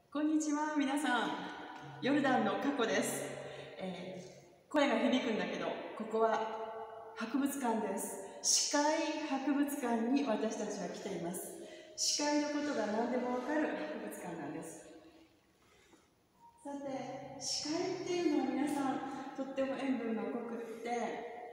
こんにちは、皆さん。ヨルダンのカコです。声が響くんだけど、ここは博物館です。歯科医博物館に私たちは来ています。歯科医のことが何でもわかる博物館なんです。さて、歯科医っていうのは皆さん、とっても塩分が濃くって、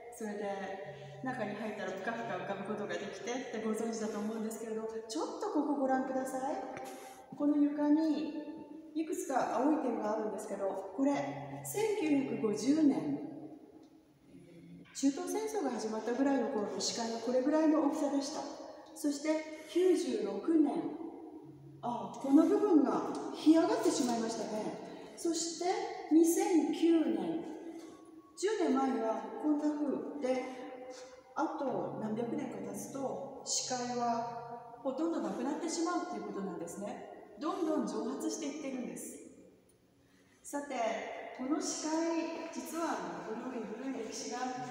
それで中に入ったらふかふか浮かぶことができてってご存知だと思うんですけれど、ちょっとここご覧ください。この床にいくつか青い点があるんですけど、これ1950年、中東戦争が始まったぐらいの頃の視界がこれぐらいの大きさでした。そして96年、この部分が干上がってしまいましたね。そして2009年、10年前にはこんな風で、あと何百年か経つと視界はほとんどなくなってしまうということなんですね。どんどん蒸発していっているんです。さて、この歯科医、実は古い歴史があって、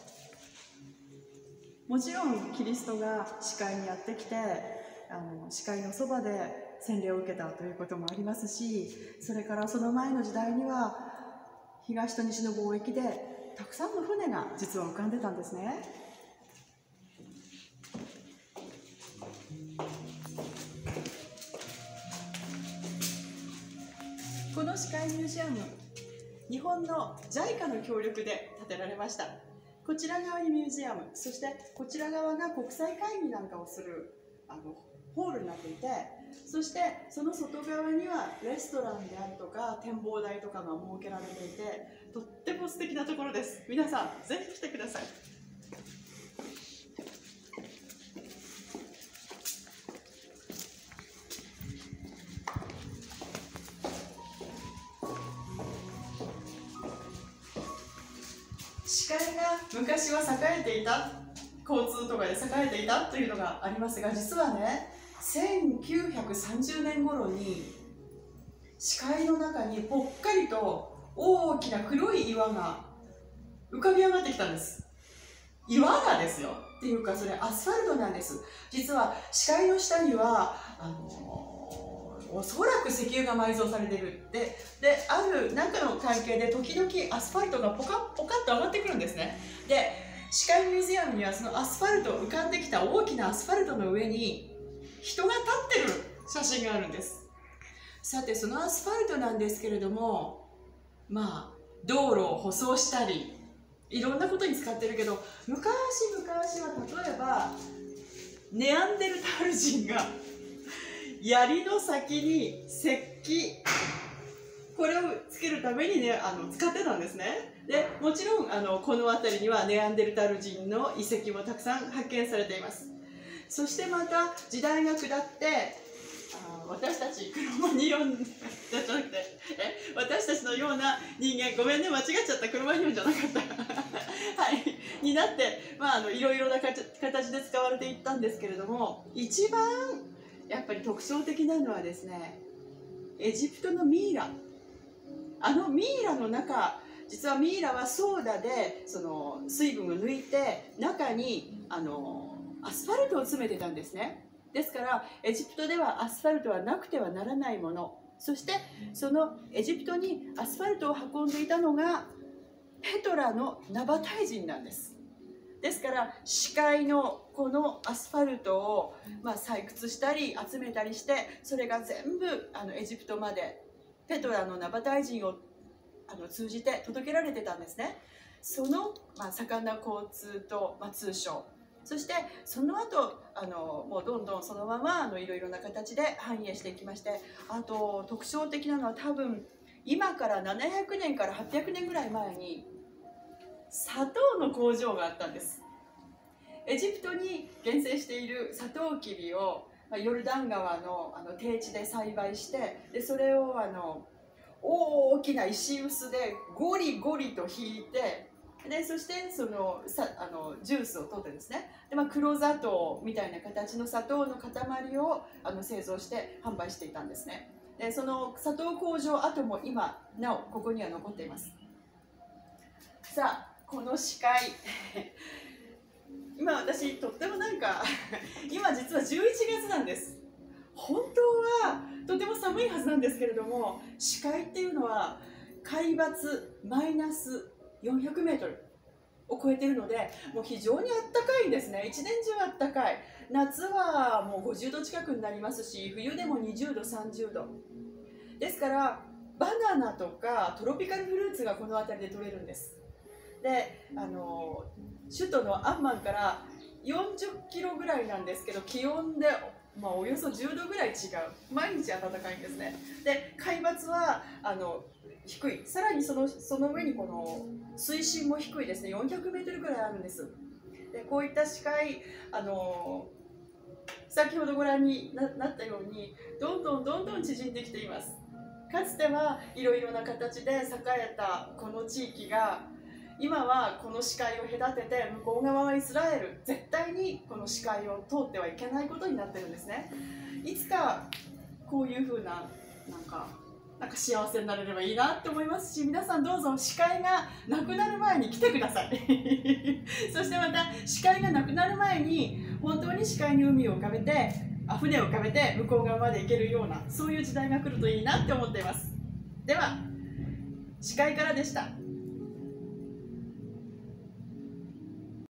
もちろんキリストが歯科医にやってきて、歯科医のそばで洗礼を受けたということもありますし、それからその前の時代には東と西の貿易でたくさんの船が実は浮かんでたんですね。この歯科医ミュージアム、日本の JICA の協力で建てられました。こちら側にミュージアム、そしてこちら側が国際会議なんかをするホールになっていて、そしてその外側にはレストランであるとか展望台とかが設けられていて、とっても素敵なところです。皆さんぜひ来てください。歯科医が昔は栄えていた、交通とかで栄えていたというのがありますが、実はね、1930年頃に歯科医の中にぽっかりと大きな黒い岩が浮かび上がってきたんです。岩がですよ。っていうか、それアスファルトなんです。実は歯科医の下にはおそらく石油が埋蔵されている。である何かの関係で時々アスファルトがポカッと上がってくるんですね。で、歯科医ミュージアムにはそのアスファルト、浮かんできた大きなアスファルトの上に人が立ってる写真があるんです。さて、そのアスファルトなんですけれども、道路を舗装したりいろんなことに使ってるけど、昔は例えばネアンデルタール人が槍の先に石器、これをつけるためにね、使ってたんですね。でもちろんこの辺りにはネアンデルタール人の遺跡もたくさん発見されています。そしてまた時代が下って、私たちクロマニオンじゃなくて、私たちのような人間、ごめんね、間違っちゃった、クロマニオンじゃなかったはいになって、いろいろな形で使われていったんですけれども、一番やっぱり特徴的なのはですね、エジプトのミイラ。ミイラの中、実はミイラはソーダでその水分を抜いて中にアスファルトを詰めてたんですね。ですからエジプトではアスファルトはなくてはならないもの。そしてそのエジプトにアスファルトを運んでいたのがペトラのナバタイ人なんです。ですから歯科医のこのアスファルトを採掘したり集めたりして、それが全部エジプトまでペトラのナバタイ人を通じて届けられてたんですね。その、盛んな交通と、通商、そしてその後もうどんどんそのままいろいろな形で繁栄していきまして、あと特徴的なのは多分今から700年から800年ぐらい前に砂糖の工場があったんです。エジプトに原生しているサトウキビをヨルダン川の低地で栽培して、でそれを大きな石臼でゴリゴリとひいて、でそしてそのジュースを取ってですね、で、黒砂糖みたいな形の砂糖の塊を製造して販売していたんですね。でその砂糖工場跡も今なおここには残っています。さあ、この歯科医今私とっても今実は11月なんです。 本当はとても寒いはずなんですけれども、死海っていうのは海抜マイナス400メートルを超えているので、もう非常にあったかいんですね。一年中あったかい。夏はもう50度近くになりますし、冬でも20度30度ですから、バナナとかトロピカルフルーツがこの辺りで取れるんです。で、首都のアンマンから40キロぐらいなんですけど、気温でおよそ10度ぐらい違う。毎日暖かいんですね。で、海抜は低い。さらにその上にこの水深も低いですね。400メートルぐらいあるんです。で、こういった視界、先ほどご覧になったように、どんどん縮んできています。かつてはいろいろな形で栄えたこの地域が、今はこの視界を隔てて、向こう側はイスラエル、絶対にこの視界を通ってはいけないことになってるんですね。いつかこういうふうななんか幸せになれればいいなって思いますし、皆さんどうぞ視界がなくなる前に来てくださいそしてまた視界がなくなる前に本当に視界に海を浮かべて、船を浮かべて向こう側まで行けるような、そういう時代が来るといいなって思っています。では、視界からでした。